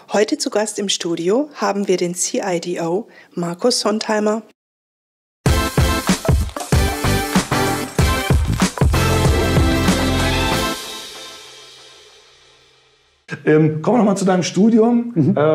Heute zu Gast im Studio haben wir den CIDO Markus Sontheimer. Kommen wir nochmal zu deinem Studium.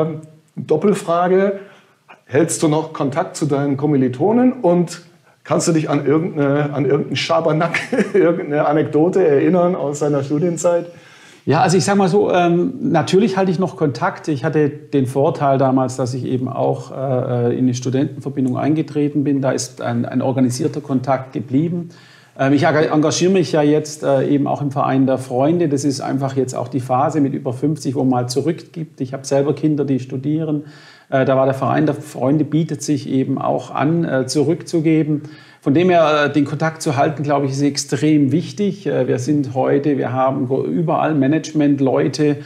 Doppelfrage. Hältst du noch Kontakt zu deinen Kommilitonen und kannst du dich an irgendeinen Schabernack, irgendeine Anekdote erinnern aus deiner Studienzeit? Ja, also ich sage mal so, natürlich halte ich noch Kontakt. Ich hatte den Vorteil damals, dass ich eben auch in eine Studentenverbindung eingetreten bin. Da ist ein organisierter Kontakt geblieben. Ich engagiere mich ja jetzt eben auch im Verein der Freunde. Das ist einfach jetzt auch die Phase mit über 50, wo man mal zurückgibt. Ich habe selber Kinder, die studieren. Da war der Verein der Freunde, bietet sich eben auch an, zurückzugeben. Von dem her, den Kontakt zu halten, glaube ich, ist extrem wichtig. Wir haben überall Managementleute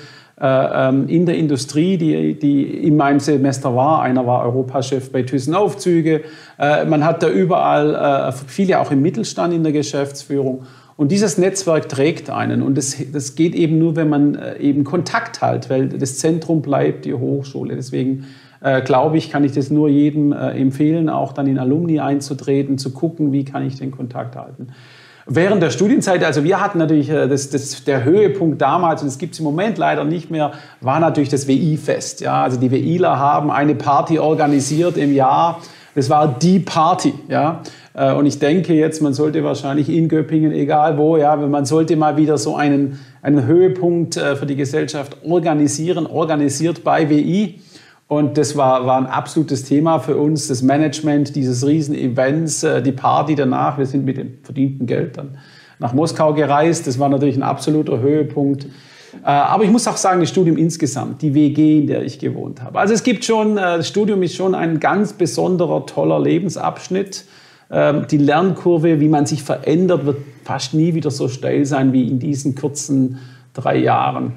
in der Industrie, die in meinem Semester war. Einer war Europachef bei Thyssen-Aufzüge. Man hat da überall viele auch im Mittelstand in der Geschäftsführung. Und dieses Netzwerk trägt einen. Und das geht eben nur, wenn man eben Kontakt hat, weil das Zentrum bleibt die Hochschule. Deswegen glaube ich, kann ich das nur jedem empfehlen, auch dann in Alumni einzutreten, zu gucken, wie kann ich den Kontakt halten. Während der Studienzeit, also wir hatten natürlich der Höhepunkt damals, und das gibt es im Moment leider nicht mehr, war natürlich das WI-Fest. Ja? Also die WIler haben eine Party organisiert im Jahr. Das war die Party. Ja? Und ich denke jetzt, man sollte wahrscheinlich in Göppingen, egal wo, ja, man sollte mal wieder so einen Höhepunkt für die Gesellschaft organisiert bei WI. Und das war ein absolutes Thema für uns, das Management dieses Riesen-Events, die Party danach. Wir sind mit dem verdienten Geld dann nach Moskau gereist. Das war natürlich ein absoluter Höhepunkt. Aber ich muss auch sagen, das Studium insgesamt, die WG, in der ich gewohnt habe. Also es gibt schon, das Studium ist schon ein ganz besonderer, toller Lebensabschnitt. Die Lernkurve, wie man sich verändert, wird fast nie wieder so steil sein wie in diesen kurzen 3 Jahren.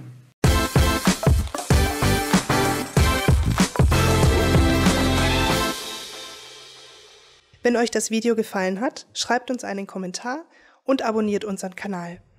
Wenn euch das Video gefallen hat, schreibt uns einen Kommentar und abonniert unseren Kanal.